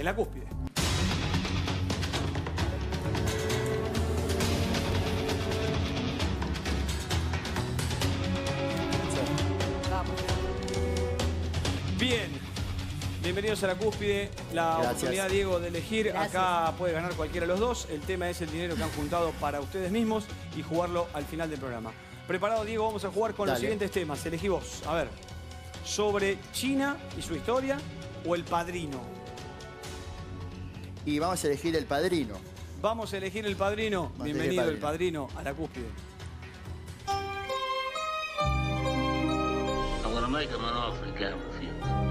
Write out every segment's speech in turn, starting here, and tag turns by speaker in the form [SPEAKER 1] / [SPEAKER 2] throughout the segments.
[SPEAKER 1] en la cúspide. Bien, bienvenidos a la cúspide. La oportunidad, Diego, de elegir.
[SPEAKER 2] Gracias.
[SPEAKER 1] Acá puede ganar cualquiera de los dos. El tema es el dinero que han juntado para ustedes mismos y jugarlo al final del programa. Preparado, Diego, vamos a jugar con los siguientes temas. Elegí vos. A ver, sobre China y su historia o El Padrino.
[SPEAKER 3] Y vamos a elegir El Padrino.
[SPEAKER 1] Vamos a elegir El Padrino. Bienvenido El Padrino a la cúspide.
[SPEAKER 4] I'm gonna make him an offer he can't refuse.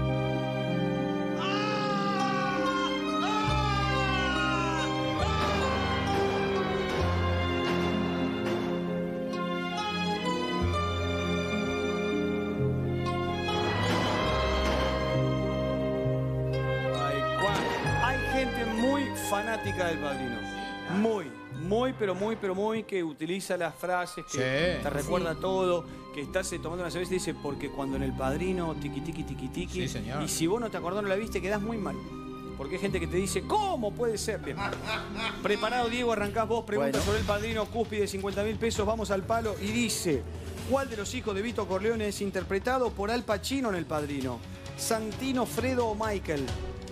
[SPEAKER 1] Hay gente muy fanática del Padrino. Pero muy, que utiliza las frases, que te recuerda todo, que estás tomando una cerveza y dice, porque cuando en El Padrino, tiqui, tiqui, tiqui, tiqui.
[SPEAKER 5] Sí, señor.
[SPEAKER 1] Y si vos no te acordás, no la viste, quedás muy mal. Porque hay gente que te dice, ¿cómo puede ser? Bien. Preparado, Diego, arrancás vos. Pregunta sobre El Padrino, cúspide, 50.000 pesos. Vamos al palo. Y dice, ¿cuál de los hijos de Vito Corleone es interpretado por Al Pacino en El Padrino? ¿Santino, Fredo o Michael?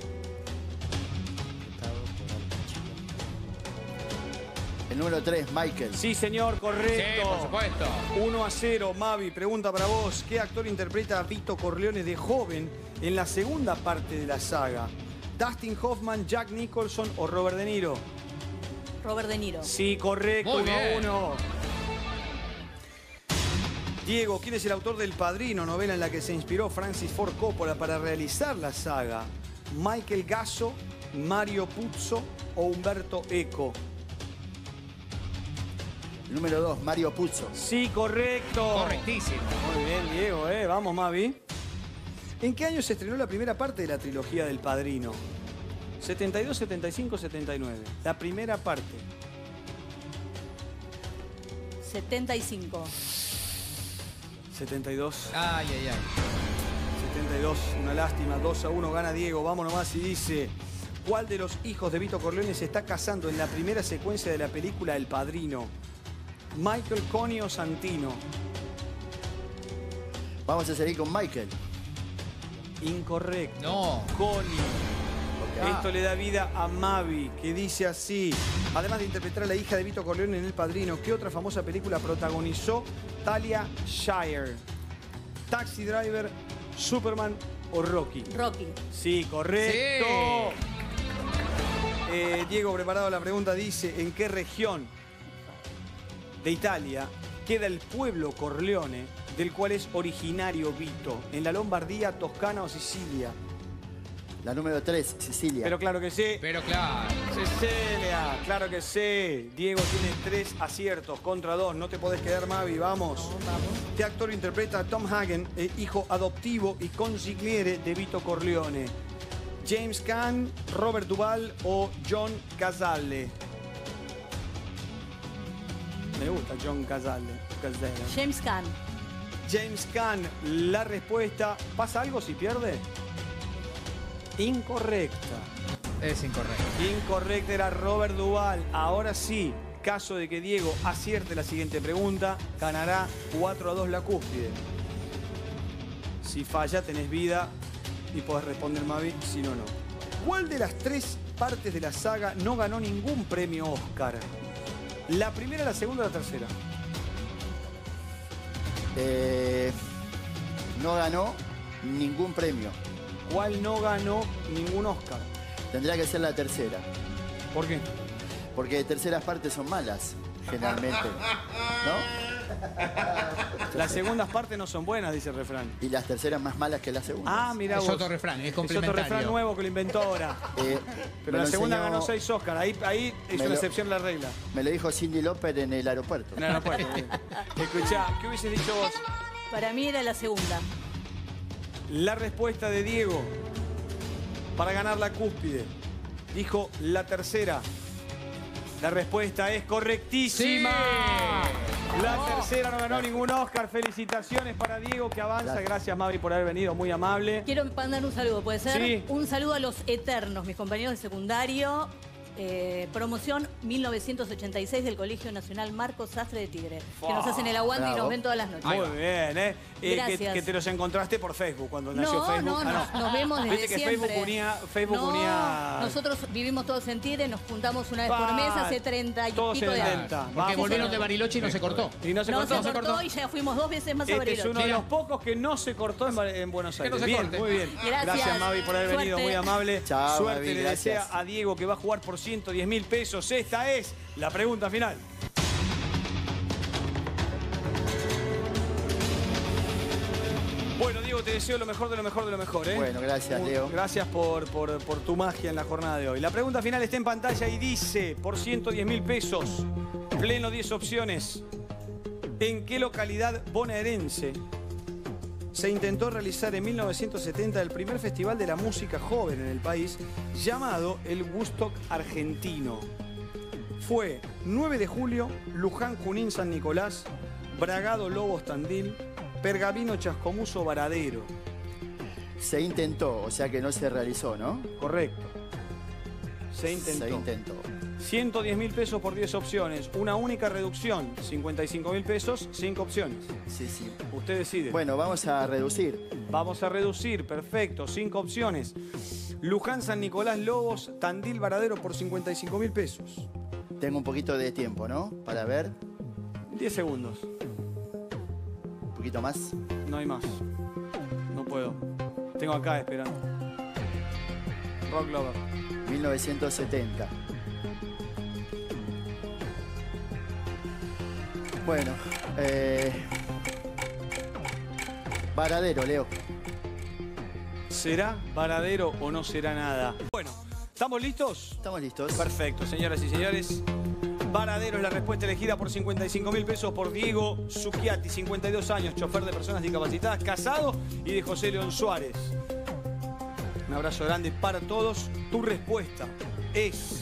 [SPEAKER 3] El número 3, Michael.
[SPEAKER 1] Sí, señor, correcto.
[SPEAKER 5] Sí, por supuesto.
[SPEAKER 1] 1-0, Mavi. Pregunta para vos. ¿Qué actor interpreta a Vito Corleone de joven en la segunda parte de la saga? ¿Dustin Hoffman, Jack Nicholson o Robert De Niro?
[SPEAKER 2] Robert De Niro.
[SPEAKER 1] Sí, correcto.
[SPEAKER 5] Muy bien.
[SPEAKER 1] 1-1. Diego, ¿quién es el autor del Padrino, novela en la que se inspiró Francis Ford Coppola para realizar la saga? ¿Michael Gasso, Mario Puzo o Umberto Eco?
[SPEAKER 3] Número 2, Mario Puzo.
[SPEAKER 1] Sí, correcto.
[SPEAKER 5] Correctísimo.
[SPEAKER 1] Muy bien, Diego, Vamos, Mavi. ¿En qué año se estrenó la primera parte de la trilogía del Padrino? 72, 75, 79. La primera parte.
[SPEAKER 2] 75.
[SPEAKER 1] 72.
[SPEAKER 5] Ay, ay, ay.
[SPEAKER 1] 72. Una lástima. 2-1 gana Diego. Vamos nomás y dice, ¿cuál de los hijos de Vito Corleone se está casando en la primera secuencia de la película El Padrino? ¿Michael, Connie o Santino?
[SPEAKER 3] Vamos a seguir con Michael.
[SPEAKER 1] Incorrecto.
[SPEAKER 5] No.
[SPEAKER 1] Connie. Esto le da vida a Mavi, que dice así. Además de interpretar a la hija de Vito Corleone en El Padrino, ¿qué otra famosa película protagonizó Talia Shire? ¿Taxi Driver, Superman o Rocky?
[SPEAKER 2] Rocky.
[SPEAKER 1] Sí, correcto.
[SPEAKER 5] Sí.
[SPEAKER 1] Diego, preparado la pregunta, dice, ¿en qué región de Italia queda el pueblo Corleone, del cual es originario Vito? ¿En la Lombardía, Toscana o Sicilia?
[SPEAKER 3] La número 3, Sicilia.
[SPEAKER 1] Pero claro que sí.
[SPEAKER 5] Pero claro.
[SPEAKER 1] Cecilia, claro que sí. Diego tiene 3 aciertos contra 2. No te podés quedar, Mavi, vamos.
[SPEAKER 2] Vamos.
[SPEAKER 1] ¿Qué actor interpreta a Tom Hagen, hijo adoptivo y consigliere de Vito Corleone? ¿James Caan, Robert Duvall o John Cazale? Me gusta John Cazale.
[SPEAKER 2] James Caan.
[SPEAKER 1] James Caan, la respuesta. ¿Pasa algo si pierde? Incorrecta.
[SPEAKER 5] Es incorrecto.
[SPEAKER 1] Incorrecta, era Robert Duvall. Ahora sí, caso de que Diego acierte la siguiente pregunta, ganará 4-2 la cúspide. Si falla, tenés vida y podés responder, Mavi, si no, no. ¿Cuál de las 3 partes de la saga no ganó ningún premio Oscar? ¿La primera, la segunda o la tercera?
[SPEAKER 3] No ganó ningún premio.
[SPEAKER 1] ¿Cuál no ganó ningún Oscar?
[SPEAKER 3] Tendría que ser la tercera.
[SPEAKER 1] ¿Por qué?
[SPEAKER 3] Porque terceras partes son malas, generalmente. ¿No?
[SPEAKER 1] Las segundas partes no son buenas, dice el refrán.
[SPEAKER 3] Y las terceras más malas que las segundas.
[SPEAKER 1] Ah, mira
[SPEAKER 5] Es
[SPEAKER 1] vos.
[SPEAKER 5] otro refrán, es
[SPEAKER 1] Es otro
[SPEAKER 5] complementario.
[SPEAKER 1] refrán nuevo que lo inventó ahora.
[SPEAKER 3] Me
[SPEAKER 1] Pero
[SPEAKER 3] lo
[SPEAKER 1] la segunda
[SPEAKER 3] enseñó-
[SPEAKER 1] ganó 6 Oscar. Ahí es
[SPEAKER 3] Me
[SPEAKER 1] una
[SPEAKER 3] lo-
[SPEAKER 1] excepción a la regla.
[SPEAKER 3] Me lo dijo Cindy Lauper en el aeropuerto.
[SPEAKER 1] En el aeropuerto. Escuchá, ¿qué hubieses dicho vos?
[SPEAKER 2] Para mí era la segunda.
[SPEAKER 1] La respuesta de Diego para ganar la cúspide dijo la tercera. La respuesta es correctísima.
[SPEAKER 5] Sí.
[SPEAKER 1] La tercera no ganó ningún Oscar. Felicitaciones para Diego, que avanza. Gracias, Mavi, por haber venido. Muy amable.
[SPEAKER 2] Quiero mandar un saludo, ¿puede ser?
[SPEAKER 1] Sí.
[SPEAKER 2] Un saludo a los eternos, mis compañeros de secundario. Promoción 1986 del Colegio Nacional Marcos Sastre de Tigre, que nos hacen el aguante y
[SPEAKER 3] Bravo.
[SPEAKER 2] nos ven todas las noches.
[SPEAKER 1] Muy bien, ¿eh?
[SPEAKER 2] Gracias.
[SPEAKER 1] Que te los encontraste por Facebook, cuando nació Facebook.
[SPEAKER 2] Nos vemos desde
[SPEAKER 1] Viste que
[SPEAKER 2] siempre.
[SPEAKER 1] Facebook unía...
[SPEAKER 2] Nosotros vivimos todos en Tigre, nos juntamos una vez por mes hace 30 y
[SPEAKER 1] todos
[SPEAKER 2] pico
[SPEAKER 1] en
[SPEAKER 2] de
[SPEAKER 1] el
[SPEAKER 2] años.
[SPEAKER 1] Delta.
[SPEAKER 5] Porque
[SPEAKER 1] Vamos.
[SPEAKER 5] volvieron de Bariloche y no se cortó.
[SPEAKER 1] Y no se
[SPEAKER 2] No
[SPEAKER 1] cortó.
[SPEAKER 2] se cortó y ya fuimos 2 veces más a
[SPEAKER 1] Este es
[SPEAKER 2] Bariloche.
[SPEAKER 1] uno de los pocos que no se cortó en Buenos Aires.
[SPEAKER 5] no se
[SPEAKER 1] Bien,
[SPEAKER 5] corte.
[SPEAKER 1] muy bien.
[SPEAKER 2] Gracias.
[SPEAKER 1] Mavi, por haber venido,
[SPEAKER 2] Suerte.
[SPEAKER 1] muy amable.
[SPEAKER 3] Chao,
[SPEAKER 1] Suerte
[SPEAKER 3] Mavi,
[SPEAKER 1] le
[SPEAKER 3] gracias.
[SPEAKER 1] desea a Diego, que va a jugar por 110.000 pesos. Esta es la pregunta final. Bueno, Diego, te deseo lo mejor de lo mejor de lo mejor, ¿eh?
[SPEAKER 3] Bueno, gracias, Leo.
[SPEAKER 1] Gracias por tu magia en la jornada de hoy. La pregunta final está en pantalla y dice, por 110.000 pesos, pleno 10 opciones, ¿en qué localidad bonaerense se intentó realizar en 1970 el primer festival de la música joven en el país, llamado el Woodstock argentino? Fue 9 de julio, Luján, Junín, San Nicolás, Bragado, Lobos, Tandil, Pergamino, Chascomús, Varadero.
[SPEAKER 3] Se intentó, o sea que no se realizó, ¿no?
[SPEAKER 1] Correcto. Se intentó.
[SPEAKER 3] Se intentó.
[SPEAKER 1] 110.000 pesos por 10 opciones. Una única reducción. 55.000 pesos, 5 opciones.
[SPEAKER 3] Sí, sí.
[SPEAKER 1] Usted decide.
[SPEAKER 3] Bueno, vamos a reducir.
[SPEAKER 1] Vamos a reducir. Perfecto. 5 opciones. Luján, San Nicolás, Lobos, Tandil, Varadero por 55.000 pesos.
[SPEAKER 3] Tengo un poquito de tiempo, ¿no? Para ver.
[SPEAKER 1] 10 segundos.
[SPEAKER 3] Un poquito más.
[SPEAKER 1] No hay más. No puedo. Tengo acá esperando. Rock Lover.
[SPEAKER 3] 1970. Bueno, Varadero, Leo.
[SPEAKER 1] ¿Será Varadero o no será nada? Bueno, ¿estamos listos?
[SPEAKER 3] ¿Estamos listos?
[SPEAKER 1] Perfecto, señoras y señores. Varadero es la respuesta elegida por 55.000 pesos por Diego Zucchiati, 52 años, chofer de personas discapacitadas, casado, y de José León Suárez. Un abrazo grande para todos. Tu respuesta es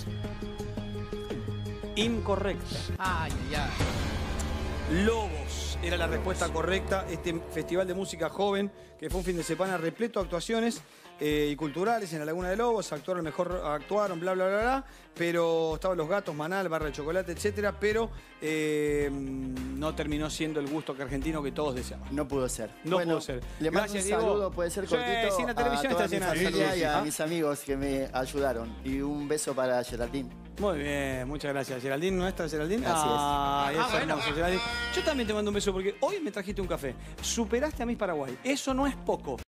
[SPEAKER 1] incorrecta.
[SPEAKER 5] Ay, ay, ay.
[SPEAKER 1] Lobos era la respuesta correcta. Este festival de música joven, que fue un fin de semana repleto de actuaciones y culturales en la Laguna de Lobos. Actuaron, bla, bla, bla, bla. Pero estaban Los Gatos, Manal, Barra de Chocolate, etcétera. Pero no terminó siendo el gusto argentino que todos deseaban.
[SPEAKER 3] No pudo ser.
[SPEAKER 1] No pudo ser.
[SPEAKER 3] Le mando
[SPEAKER 1] Gracias,
[SPEAKER 3] un
[SPEAKER 1] Diego.
[SPEAKER 3] saludo, puede ser
[SPEAKER 1] Sí,
[SPEAKER 3] cortito,
[SPEAKER 1] sí, en la televisión
[SPEAKER 3] a toda
[SPEAKER 1] está llena
[SPEAKER 3] mi
[SPEAKER 1] de
[SPEAKER 3] familia
[SPEAKER 1] saludos,
[SPEAKER 3] y a
[SPEAKER 1] ¿ah?
[SPEAKER 3] mis amigos que me ayudaron. Y un beso para Geraldine.
[SPEAKER 1] Muy bien, muchas gracias. Geraldine, ¿nuestra Geraldine?
[SPEAKER 3] Así es.
[SPEAKER 1] Ay, es
[SPEAKER 5] bueno.
[SPEAKER 1] hermoso, Geraldine. Yo también te mando un beso porque hoy me trajiste un café. Superaste a Miss Paraguay. Eso no es poco.